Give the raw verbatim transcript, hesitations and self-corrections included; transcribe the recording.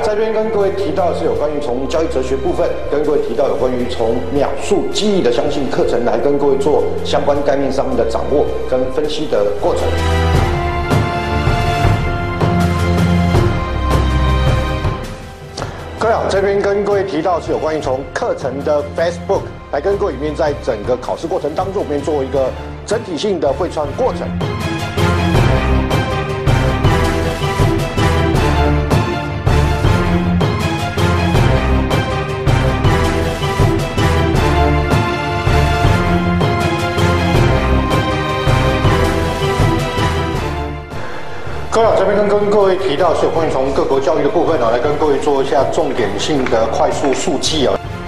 在这边跟各位提到的是有关于从交易哲学部分，跟各位提到有关于从秒数记忆的相信课程来跟各位做相关概念上面的掌握跟分析的过程。各位好，这边跟各位提到是有关于从课程的 Facebook 来跟各位里面在整个考试过程当中，我们做一个整体性的汇串过程。各位好，这边跟跟各位提到是有关于从各国教育的部分啊，来跟各位做一下重点性的快速速记啊。